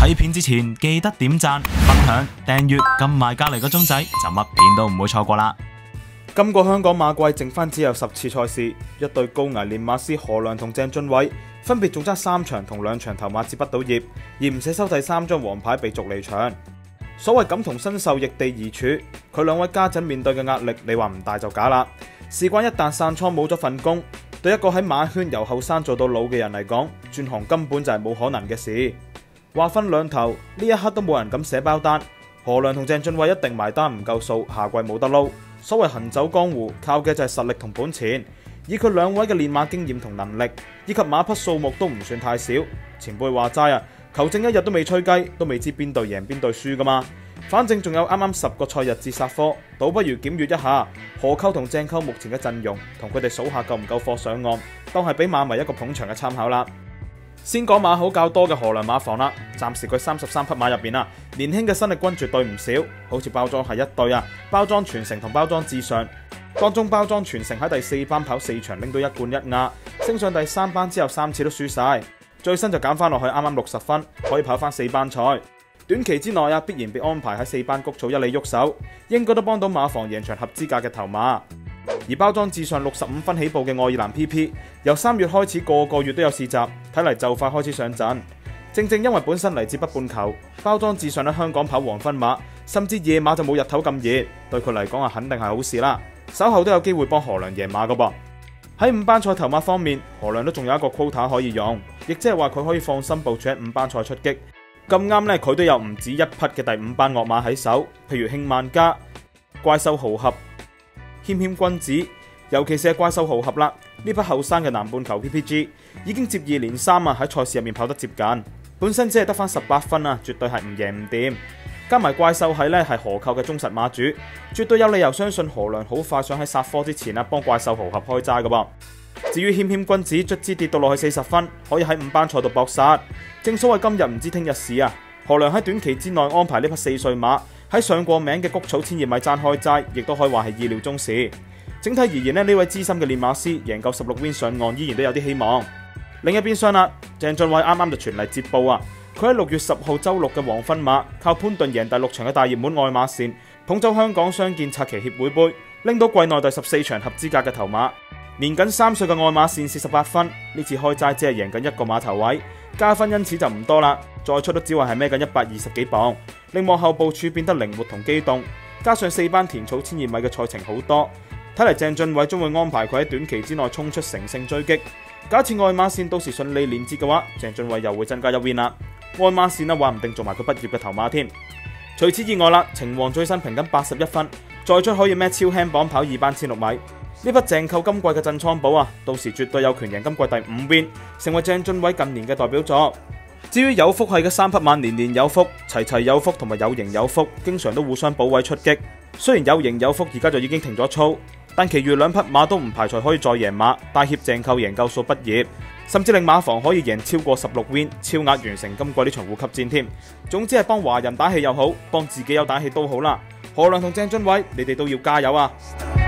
睇片之前記得點讚、分享、訂閱，撳埋隔籬個鐘仔，就乜片都唔會錯過啦。 今個香港馬季剩翻只有10次賽事，一對高危練馬師何良同鄭俊偉分別仲爭3場同2場頭馬接不到業，而唔捨收第3張黃牌被逐離場。所謂感同身受，易地而處，佢兩位家陣面對嘅壓力，你話唔大就假啦。事關一旦散倉冇咗份工，對一個喺馬圈由後生做到老嘅人嚟講，轉行根本就係冇可能嘅事。話分兩頭，呢一刻都冇人敢寫包單。何良同鄭俊偉一定埋單唔夠數，下季冇得撈。所謂行走江湖，靠嘅就係實力同本錢。以佢兩位嘅練馬經驗同能力，以及馬匹數目都唔算太少。前輩話齋啊，球證一日都未吹雞，都未知邊隊贏邊隊輸噶嘛。反正仲有啱啱10個賽日至殺科，倒不如檢閱一下何溝同鄭溝目前嘅陣容，同佢哋數下夠唔夠貨上岸，當係俾馬迷一個捧場嘅參考啦。先講馬口較多嘅何良馬房啦，暫時佢33匹馬入邊啊，年輕嘅新力軍絕對唔少，好似包裝係一對啊，包裝傳承同包裝至上，當中包裝傳承喺第4班跑4場拎到1冠1亞，升上第3班之後3次都輸晒，最新就減翻落去啱啱60分，可以跑翻4班賽。短期之內啊，必然被安排喺4班谷草一里喐手，應該都幫到馬房贏場合資格嘅頭馬。而包裝至上65分起步嘅愛爾蘭 PP， 由3月開始個個月都有試習，睇嚟就快開始上陣。正正因為本身嚟自北半球，包裝至上喺香港跑黃昏馬，甚至夜馬就冇日頭咁熱，對佢嚟講啊，肯定係好事啦。稍後都有機會幫何良贏馬噶噃。喺5班賽頭馬方面，何良都仲有一個 quota 可以用，亦即係話佢可以放心部署喺5班賽出擊。咁啱呢，佢都有唔止一匹嘅第5班惡馬喺手，譬如慶萬家、怪獸豪俠、謙謙君子，尤其是係怪獸豪俠啦。呢匹後生嘅南半球 PPG 已經接2連3啊，喺賽事入面跑得接近，本身只係得翻18分啊，絕對係唔贏唔掂。加埋怪獸係呢係何扣嘅忠實馬主，絕對有理由相信何良好快想喺殺科之前啊幫怪獸豪俠開齋噶噃。至於謙謙君子卒之跌到落去40分，可以喺5班賽度搏殺。正所謂今日唔知聽日事啊！何良喺短期之內安排呢匹4歲馬喺上過名嘅谷草千葉米爭開齋，亦都可以話係意料中事。整體而言呢位資深嘅練馬師贏夠16 win 上岸，依然都有啲希望。另一邊廂啦，鄭俊偉啱啱就傳嚟接報啊！佢喺6月10號周6嘅黃昏馬，靠潘頓贏第6場嘅大熱門愛馬線，捧走香港傷健策騎協會杯，拎到季內第14場合資格嘅頭馬。年僅3歲嘅愛馬線48分，呢次開齋只係贏緊1個馬頭位，加分因此就唔多啦。再出都只係係孭緊120幾磅，令幕後部署變得靈活同機動。加上4班田草千葉米嘅賽程好多，睇嚟鄭俊偉將會安排佢喺短期之內衝出乘勝追擊。假設愛馬線到時順利連接嘅話，鄭俊偉又會增加1 win 啦。愛馬線話唔定做埋佢畢業嘅頭馬添。除此以外啦，程王最新評緊81分，再出可以孭超輕磅跑2班16米。呢匹鄭扣今季嘅鎮倉寶啊，到時絕對有權贏今季第5 win， 成為鄭俊偉近年嘅代表作。至於有福係嘅3匹馬年年有福、齊齊有福同埋有型有福，經常都互相補位出擊。雖然有型有福而家就已經停咗操，但其餘2匹馬都唔排除可以再贏馬，帶挈鄭扣贏夠數畢業，甚至令馬房可以贏超過16 win， 超額完成今季呢場護級戰添。總之係幫華人打氣又好，幫自己有打氣都好啦。何良同鄭俊偉，你哋都要加油啊！